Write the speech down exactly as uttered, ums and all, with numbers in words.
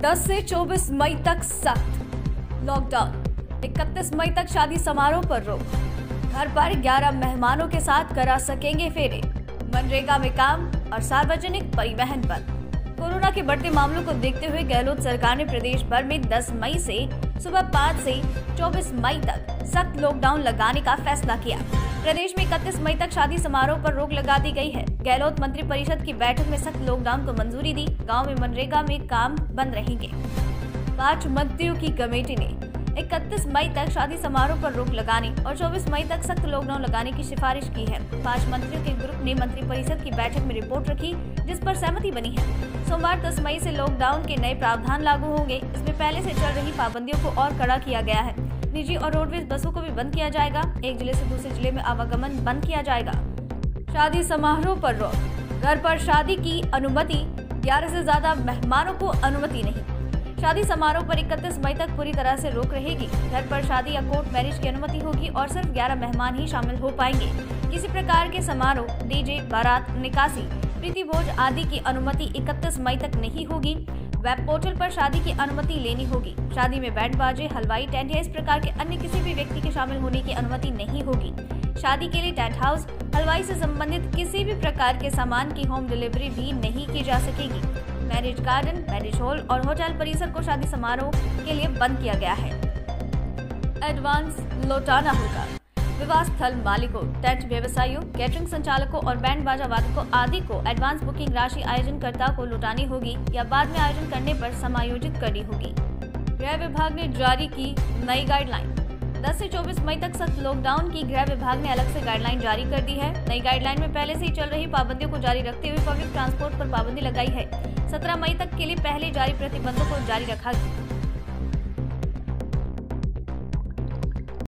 दस से चौबीस मई तक सख्त लॉकडाउन। इकतीस मई तक शादी समारोह पर रोक। घर पर ग्यारह मेहमानों के साथ करा सकेंगे फेरे। मनरेगा में काम और सार्वजनिक परिवहन बंद। कोरोना के बढ़ते मामलों को देखते हुए गहलोत सरकार ने प्रदेश भर में दस मई से सुबह पाँच से चौबीस मई तक सख्त लॉकडाउन लगाने का फैसला किया। प्रदेश में इकतीस मई तक शादी समारोह पर रोक लगा दी गई है। गहलोत मंत्री परिषद की बैठक में सख्त लॉकडाउन को मंजूरी दी। गांव में मनरेगा में काम बंद रहेंगे। पांच मंत्रियों की कमेटी ने इकतीस मई तक शादी समारोह पर रोक लगाने और चौबीस मई तक सख्त लॉकडाउन लगाने की सिफारिश की है। पांच मंत्रियों के ग्रुप ने मंत्रिपरिषद की बैठक में रिपोर्ट रखी, जिस पर सहमति बनी है। सोमवार दस मई से लॉकडाउन के नए प्रावधान लागू होंगे। इसमें पहले से चल रही पाबंदियों को और कड़ा किया गया है। निजी और रोडवेज बसों को भी बंद किया जाएगा। एक जिले से दूसरे जिले में आवागमन बंद किया जाएगा। शादी समारोह पर रोक। घर पर शादी की अनुमति। ग्यारह से ज्यादा मेहमानों को अनुमति नहीं। शादी समारोह पर इकतीस मई तक पूरी तरह से रोक रहेगी। घर पर शादी या कोर्ट मैरिज की अनुमति होगी और सिर्फ ग्यारह मेहमान ही शामिल हो पाएंगे। किसी प्रकार के समारोह, डीजे, बारात, निकासी, प्रीति भोज आदि की अनुमति इकतीस मई तक नहीं होगी। वेब पोर्टल पर शादी की अनुमति लेनी होगी। शादी में बैंड बाजे, हलवाई, टेंट या इस प्रकार के अन्य किसी भी व्यक्ति के शामिल होने की अनुमति नहीं होगी। शादी के लिए टेंट हाउस, हलवाई से संबंधित किसी भी प्रकार के सामान की होम डिलीवरी भी नहीं की जा सकेगी। मैरिज गार्डन, मैरिज हॉल और होटल परिसर को शादी समारोह के लिए बंद किया गया है। एडवांस लौटाना होगा। विवाह स्थल मालिकों, टेंट व्यवसायियों, कैटरिंग संचालकों और बैंड बाजा वादकों आदि को एडवांस बुकिंग राशि आयोजनकर्ता को लौटानी होगी या बाद में आयोजन करने पर समायोजित करनी होगी। गृह विभाग ने जारी की नई गाइडलाइन। दस से चौबीस मई तक सख्त लॉकडाउन की गृह विभाग ने अलग से गाइडलाइन जारी कर दी है। नई गाइडलाइन में पहले से ही चल रही पाबंदियों को जारी रखते हुए पब्लिक ट्रांसपोर्ट पर पाबंदी लगाई है। सत्रह मई तक के लिए पहले जारी प्रतिबंधों को जारी रखा